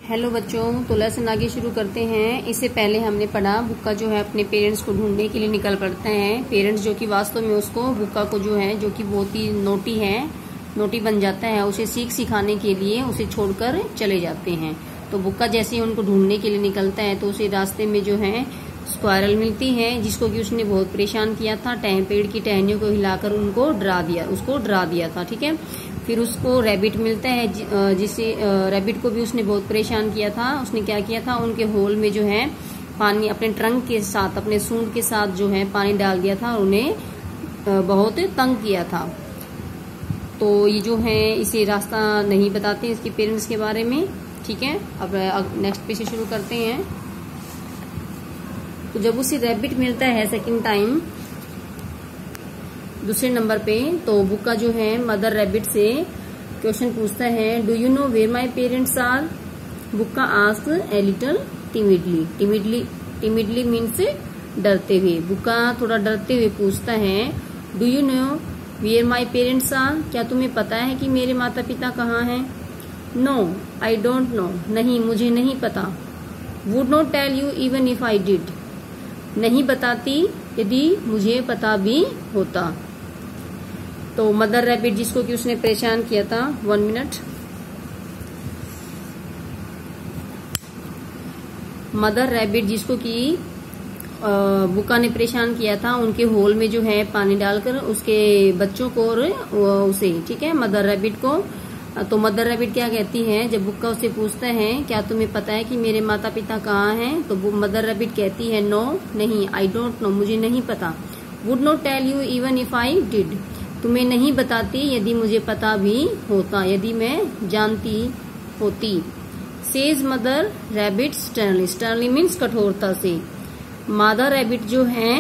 Hello बच्चों, तो lesson आगे शुरू करते हैं। इससे पहले हमने पढ़ा बुक्का जो है अपने पेरेंट्स को ढूंढने के लिए निकल पड़ते हैं। पेरेंट्स जो कि वास्तव में उसको बुक्का को जो है, जो कि बहुत ही नोटी बन जाता है, उसे सिखाने के लिए उसे छोड़कर चले जाते हैं। तो बुक्का जैसे ही उनको ढूंढने के लिए निकलता है तो उसे रास्ते में जो है स्क्वायरल मिलती है, जिसको कि उसने बहुत परेशान किया था। पेड़ की टहनियों को हिलाकर उसको डरा दिया था। ठीक है। फिर उसको रैबिट मिलता है, जिसे रैबिट को भी उसने बहुत परेशान किया था। उसने क्या किया था, उनके होल में जो है पानी अपने ट्रंक के साथ, अपने सूंड के साथ जो है पानी डाल दिया था और उन्हें बहुत तंग किया था। तो ये जो है इसे रास्ता नहीं बताते इसके पेरेंट्स के बारे में। ठीक है। अब नेक्स्ट पे से शुरू करते हैं। तो जब उसे रैबिट मिलता है सेकंड टाइम, दूसरे नंबर पे, तो बुक्का जो है मदर रैबिट से क्वेश्चन पूछता है, do you know where my parents are? Bukka asked a little timidly means डरते हुए। बुक्का थोड़ा डरते हुए पूछता है, do you know where my parents are? क्या तुम्हें पता है कि मेरे माता पिता कहाँ हैं? नो आई डोंट नो, नहीं मुझे नहीं पता। Would not tell you even if I did, नहीं बताती यदि मुझे पता भी होता। तो मदर रैबिट जिसको कि उसने परेशान किया था, 1 मिनट। मदर रैबिट जिसको कि बुक्का ने परेशान किया था, उनके होल में जो है पानी डालकर उसके बच्चों को और उसे, ठीक है, मदर रैबिट को। तो मदर रैबिट क्या कहती है, जब बुक्का उससे पूछता है क्या तुम्हें पता है कि मेरे माता पिता कहाँ हैं, तो मदर रैबिट कहती है, नो नहीं, आई डोंट नो, मुझे नहीं पता। Would not tell you even if I did, तुम्हें नहीं बताती यदि मुझे पता भी होता, यदि मैं जानती होती। Says mother rabbit sternly means कठोरता से। मदर रैबिट जो है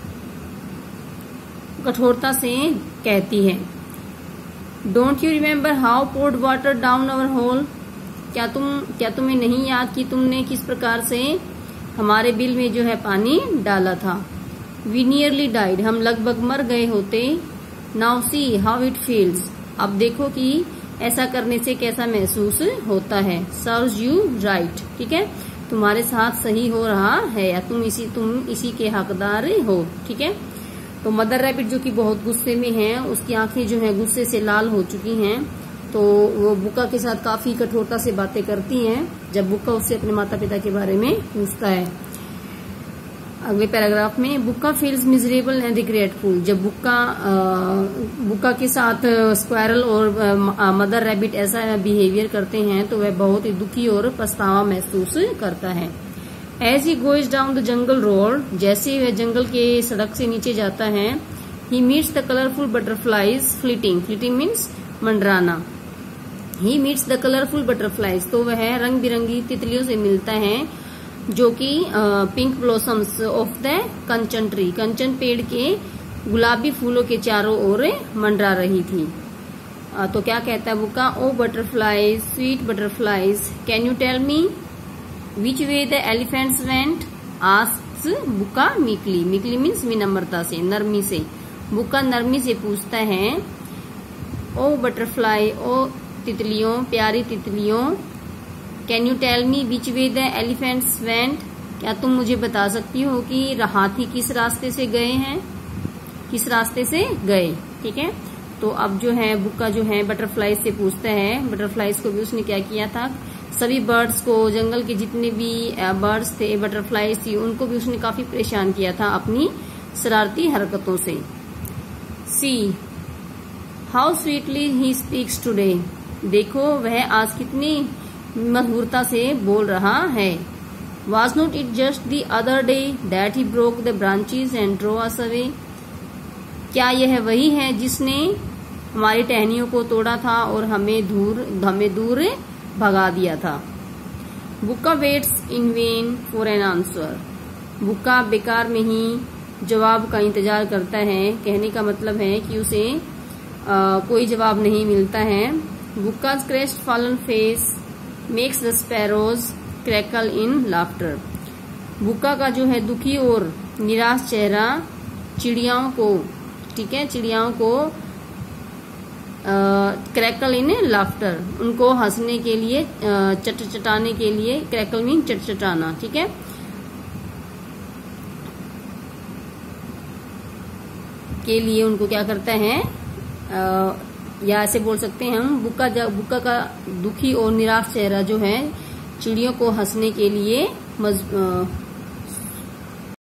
कठोरता से कहती है, don't you remember how poured water down our hole? क्या तुम्हें नहीं याद कि तुमने किस प्रकार से हमारे बिल में जो है पानी डाला था? वी नियरली डाइड, हम लगभग मर गए होते। Now see how it feels, अब देखो कि ऐसा करने से कैसा महसूस होता है। सर्व्स यू राइट, ठीक है, तुम्हारे साथ सही हो रहा है, या तुम इसी के हकदार हो। ठीक है। तो मदर रैबिट जो कि बहुत गुस्से में है, उसकी आंखें जो है गुस्से से लाल हो चुकी हैं, तो वो बुक्का के साथ काफी कठोरता से बातें करती हैं जब बुक्का उससे अपने माता पिता के बारे में पूछता है। अगले पैराग्राफ में, Bukka feels miserable and regretful, जब बुक्का के साथ स्क्वायरल और मदर रैबिट ऐसा बिहेवियर करते हैं तो वह बहुत ही दुखी और पछतावा महसूस करता है। As he goes down the jungle road, जैसे वह जंगल के सड़क से नीचे जाता है, he meets the colourful butterflies fleeting means मंडराना। He meets the colourful butterflies, तो वह रंग बिरंगी तितलियों से मिलता है जो कि pink blossoms of the kanchan tree, कंचन पेड़ के गुलाबी फूलों के चारों ओर मंडरा रही थी। तो क्या कहता है Bukka, O butterflies, sweet butterflies, can you tell me Which way the elephants went? asks Bukka meekly. Meekly means विनम्रता से, नरमी से। बुक्का नरमी से पूछता है, ओ बटरफ्लाई, ओ तितलियों, प्यारी तितलियों, can you tell me which way the elephants went? क्या तुम मुझे बता सकती हो कि हाथी किस रास्ते से गए हैं, किस रास्ते से गए? ठीक है। तो अब जो है बुक्का जो है बटरफ्लाईज से पूछता है। बटरफ्लाईज को भी उसने क्या किया था, सभी बर्ड्स को, जंगल के जितने भी बर्ड्स थे, बटरफ्लाईज थी, उनको भी उसने काफी परेशान किया था अपनी शरारती हरकतों से। See how sweetly he speaks today, देखो वह आज कितनी मधुरता से बोल रहा है। Was not it just the other day that he broke the branches and drove us away, क्या यह वही है जिसने हमारी टहनियों को तोड़ा था और हमें दूर भगा दिया था? Bukka waits in vain for an answer, Bukka बेकार में ही जवाब का इंतजार करता है। कहने का मतलब है कि उसे कोई जवाब नहीं मिलता है। बुक्का's crest fallen face makes the sparrows crackle in laughter, बुक्का का जो है दुखी और निराश चेहरा चिड़ियाओं को, ठीक है, चिड़ियाओं को क्रैकल इन लाफ्टर, उनको हंसने के लिए, चटाने के लिए, क्रैकल मीन चटाना, ठीक है। के लिए उनको क्या करता है, या ऐसे बोल सकते हैं हम, बुक्का का दुखी और निराश चेहरा जो है चिड़ियों को हंसने के लिए